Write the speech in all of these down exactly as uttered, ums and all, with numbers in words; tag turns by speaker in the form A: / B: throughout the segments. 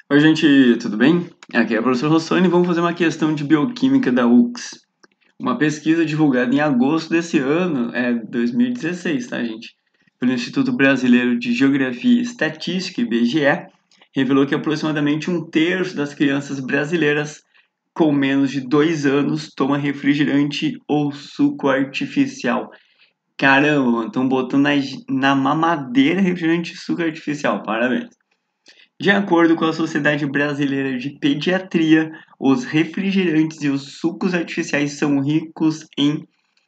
A: Oi, gente, tudo bem? Aqui é o professor Rossoni e vamos fazer uma questão de bioquímica da U X. Uma pesquisa divulgada em agosto desse ano, é dois mil e dezesseis, tá, gente? Pelo Instituto Brasileiro de Geografia e Estatística, I B G E, revelou que aproximadamente um terço das crianças brasileiras com menos de dois anos toma refrigerante ou suco artificial. Caramba, estão botando na, na mamadeira refrigerante e suco artificial, parabéns. De acordo com a Sociedade Brasileira de Pediatria, os refrigerantes e os sucos artificiais são ricos em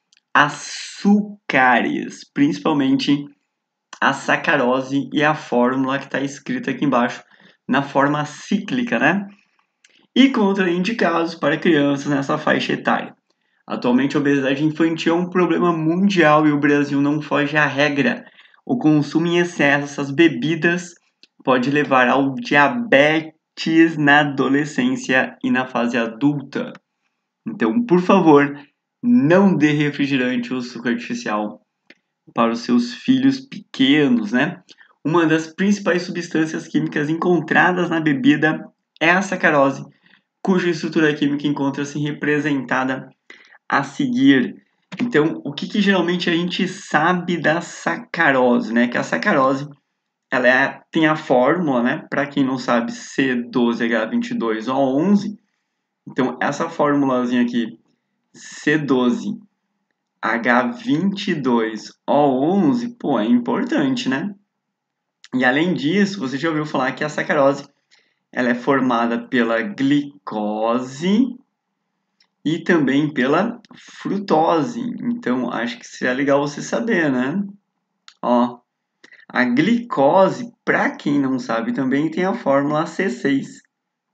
A: açúcares, principalmente a sacarose e a fórmula que está escrita aqui embaixo, na forma cíclica, né? E contraindicados para crianças nessa faixa etária. Atualmente, a obesidade infantil é um problema mundial e o Brasil não foge à regra. O consumo em excesso dessas bebidas pode levar ao diabetes na adolescência e na fase adulta. Então, por favor, não dê refrigerante ou suco artificial para os seus filhos pequenos, né? Uma das principais substâncias químicas encontradas na bebida é a sacarose, cuja estrutura química encontra-se representada a seguir. Então, o que, que geralmente a gente sabe da sacarose, né? Que a sacarose ela é, tem a fórmula, né? Para quem não sabe, C doze H vinte e dois O onze. Então, essa formulazinha aqui, C doze H vinte e dois O onze, pô, é importante, né? E além disso, você já ouviu falar que a sacarose ela é formada pela glicose e também pela frutose. Então, acho que seria legal você saber, né? Ó, a glicose, para quem não sabe, também tem a fórmula C seis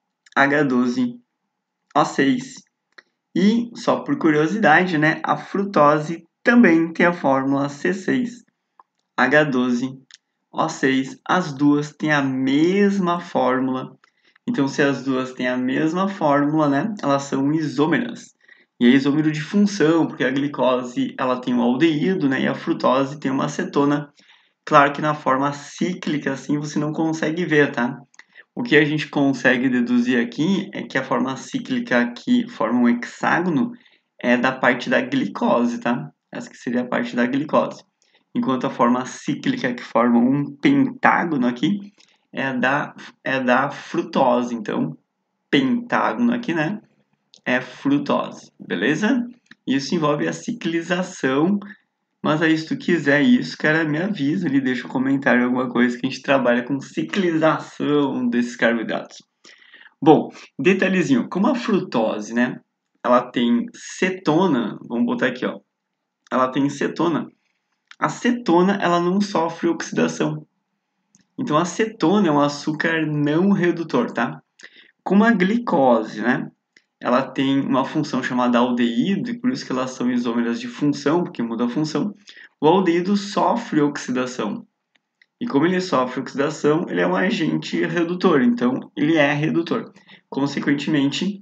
A: H doze O seis. E, só por curiosidade, né, a frutose também tem a fórmula C seis H doze O seis. As duas têm a mesma fórmula. Então, se as duas têm a mesma fórmula, né, elas são isômeras. E é isômero de função, porque a glicose ela tem um aldeído, né, e a frutose tem uma acetona. Claro que na forma cíclica, assim, você não consegue ver, tá? O que a gente consegue deduzir aqui é que a forma cíclica que forma um hexágono é da parte da glicose, tá? Essa que seria a parte da glicose. Enquanto a forma cíclica que forma um pentágono aqui é da, é da frutose. Então, pentágono aqui, né? É frutose, beleza? Isso envolve a ciclização, mas aí se tu quiser isso, cara, me avisa ali, deixa um comentário, alguma coisa que a gente trabalha com ciclização desses carboidratos. Bom, detalhezinho, como a frutose, né? Ela tem cetona, vamos botar aqui, ó. Ela tem cetona. A cetona, ela não sofre oxidação. Então, a cetona é um açúcar não redutor, tá? Como a glicose, né? Ela tem uma função chamada aldeído, e por isso que elas são isômeras de função, porque muda a função. O aldeído sofre oxidação. E como ele sofre oxidação, ele é um agente redutor, então ele é redutor. Consequentemente,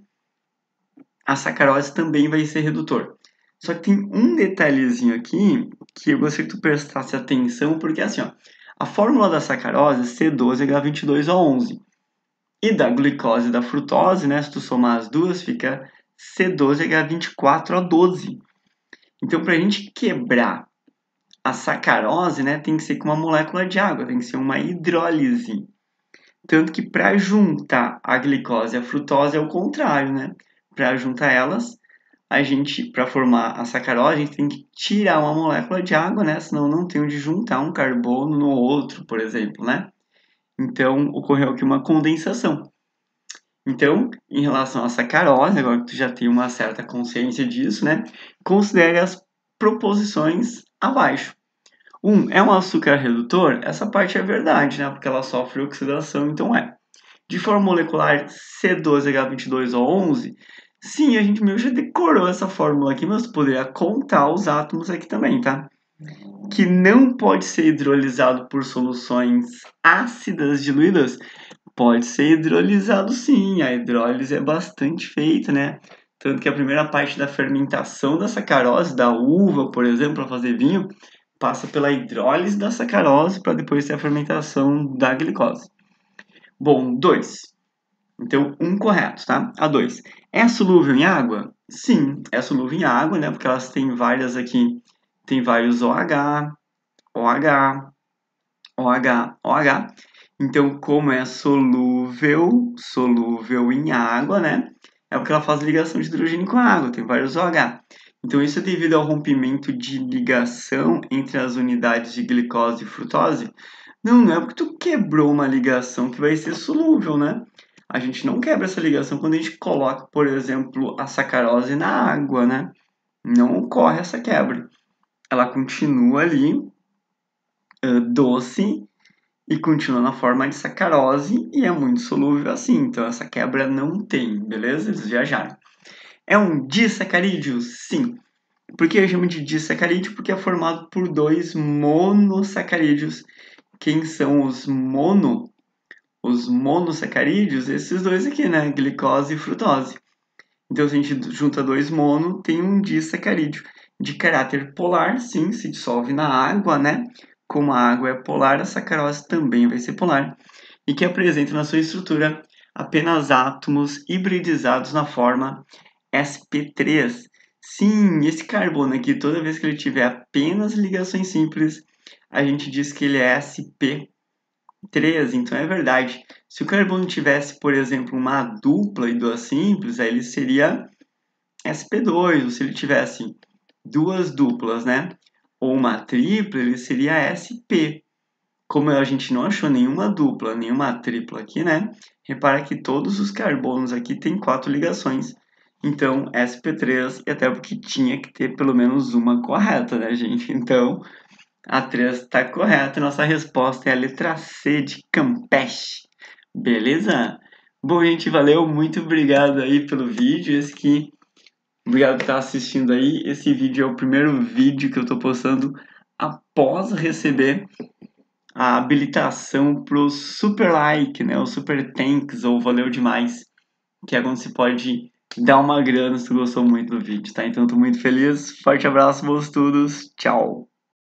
A: a sacarose também vai ser redutor. Só que tem um detalhezinho aqui que eu gostaria que tu prestasse atenção, porque assim, ó, a fórmula da sacarose é C doze H vinte e dois O onze. E da glicose e da frutose, né, se tu somar as duas, fica C doze H vinte e quatro O doze. Então, para a gente quebrar a sacarose, né, tem que ser com uma molécula de água, tem que ser uma hidrólise. Tanto que para juntar a glicose e a frutose é o contrário, né? Para juntar elas, a gente, para formar a sacarose, a gente tem que tirar uma molécula de água, né? Senão não tem onde juntar um carbono no outro, por exemplo, né? Então, ocorreu aqui uma condensação. Então, em relação à sacarose, agora que tu já tem uma certa consciência disso, né? Considere as proposições abaixo. Um, é um açúcar redutor? Essa parte é verdade, né? Porque ela sofre oxidação, então é. De forma molecular C doze H vinte e dois O onze, sim, a gente meio já decorou essa fórmula aqui, mas poderia contar os átomos aqui também, tá? Que não pode ser hidrolisado por soluções ácidas diluídas, pode ser hidrolisado sim, a hidrólise é bastante feita, né? Tanto que a primeira parte da fermentação da sacarose, da uva, por exemplo, para fazer vinho, passa pela hidrólise da sacarose para depois ter a fermentação da glicose. Bom, dois. Então, um correto, tá? A dois. É solúvel em água? Sim, é solúvel em água, né? Porque elas têm várias aqui. Tem vários OH, OH, OH, OH. Então, como é solúvel, solúvel em água, né? É porque ela faz ligação de hidrogênio com água, tem vários OH. Então, isso é devido ao rompimento de ligação entre as unidades de glicose e frutose? Não, não é porque tu quebrou uma ligação que vai ser solúvel, né? A gente não quebra essa ligação quando a gente coloca, por exemplo, a sacarose na água, né? Não ocorre essa quebra. Ela continua ali, uh, doce, e continua na forma de sacarose e é muito solúvel assim. Então, essa quebra não tem, beleza? Eles viajaram. É um disacarídeo? Sim. Por que eu chamo de disacarídeo? Porque é formado por dois monossacarídeos. Quem são os mono? Os monossacarídeos? Esses dois aqui, né? Glicose e frutose. Então, se a gente junta dois mono, tem um disacarídeo. De caráter polar, sim, se dissolve na água, né? Como a água é polar, a sacarose também vai ser polar. E que apresenta na sua estrutura apenas átomos hibridizados na forma S P três. Sim, esse carbono aqui, toda vez que ele tiver apenas ligações simples, a gente diz que ele é S P três. Então é verdade. Se o carbono tivesse, por exemplo, uma dupla e duas simples, aí ele seria S P dois. Ou se ele tivesse duas duplas, né? Ou uma tripla, ele seria S P. Como a gente não achou nenhuma dupla, nenhuma tripla aqui, né? Repara que todos os carbonos aqui têm quatro ligações. Então, S P três, e até porque tinha que ter pelo menos uma correta, né, gente? Então, a três está correta. Nossa resposta é a letra C de Campeche. Beleza? Bom, gente, valeu. Muito obrigado aí pelo vídeo. Esse aqui, obrigado por estar assistindo aí. Esse vídeo é o primeiro vídeo que eu estou postando após receber a habilitação para o Super Like, né? O Super Thanks ou Valeu Demais, que é quando você pode dar uma grana se tu gostou muito do vídeo, tá? Então, tô muito feliz. Forte abraço, bons estudos. Tchau!